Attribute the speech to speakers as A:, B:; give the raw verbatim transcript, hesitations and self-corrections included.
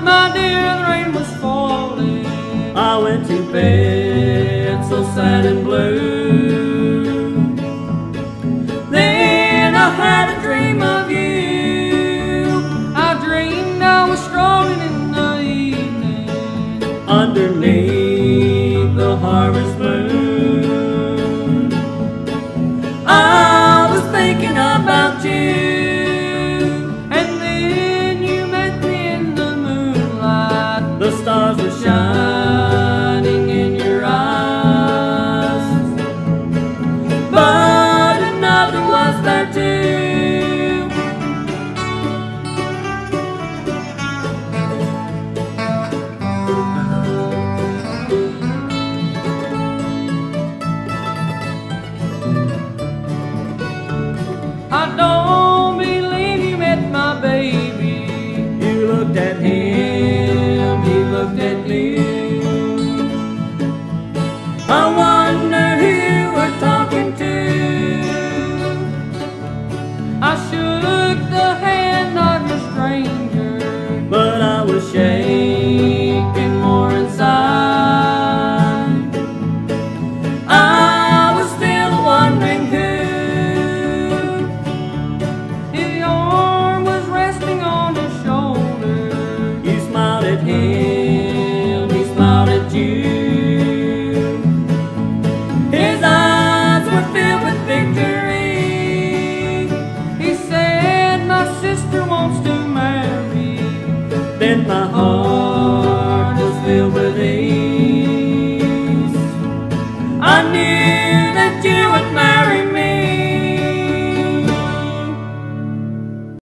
A: my dear, the rain was falling.
B: I went to bed so sad and blue. Then I had a dream of you.
A: I dreamed I was strolling in the evening
B: underneath the harvest moon. I was thinking about you.